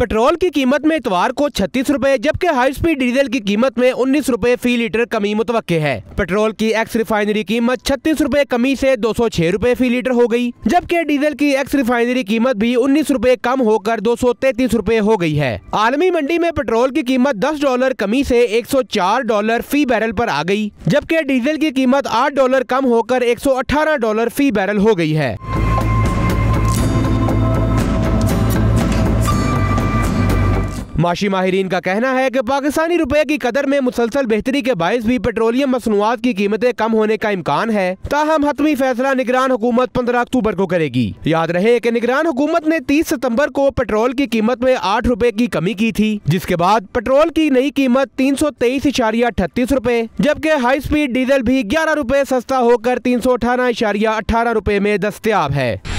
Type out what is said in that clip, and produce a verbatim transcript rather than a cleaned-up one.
Petrol की कीमत में इतवार को छत्तीस रूपए जबकि हाई स्पीड डीजल की कीमत में उन्नीस रूपए फी लीटर कमी मुतवक्के है। पेट्रोल की एक्स रिफाइनरी कीमत छत्तीस रूपए कमी से दो सौ छह रूपए फी लीटर हो गई, जबकि डीजल की एक्स रिफाइनरी कीमत भी उन्नीस रूपए कम होकर दो सौ तैतीस रूपए हो गई है। आलमी मंडी में पेट्रोल की कीमत दस डॉलर कमी से एक सौ चार डॉलर फी बैरल पर आ गई, जबकि डीजल की कीमत आठ डॉलर कम होकर एक सौ अठारह डॉलर फी बैरल हो गई है। माशी माहिरीन का कहना है कि पाकिस्तानी रुपए की कदर में मुसलसल बेहतरी के बायस भी पेट्रोलियम मसनूआत की कीमतें कम होने का इम्कान है, ताहम हतमी फैसला निगरान हुकूमत पंद्रह अक्टूबर को करेगी। याद रहे कि निगरान हुकूमत ने तीस सितंबर को पेट्रोल की कीमत में आठ रुपए की कमी की थी, जिसके बाद पेट्रोल की नई कीमत तीन सौ तेईस इशारिया अठतीस रूपए जबकि हाई स्पीड डीजल भी ग्यारह रूपए सस्ता होकर तीन सौ अठारह इशारिया अठारह रूपए में दस्तयाब है।